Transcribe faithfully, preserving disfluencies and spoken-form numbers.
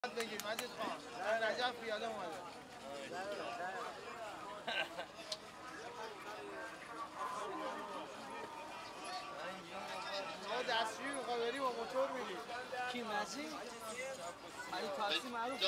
بگیر مجید خان در نجف پیاده اومده ما دستشویی میخواه بری با موتور میری کی مجید؟ علی تاکسی معروف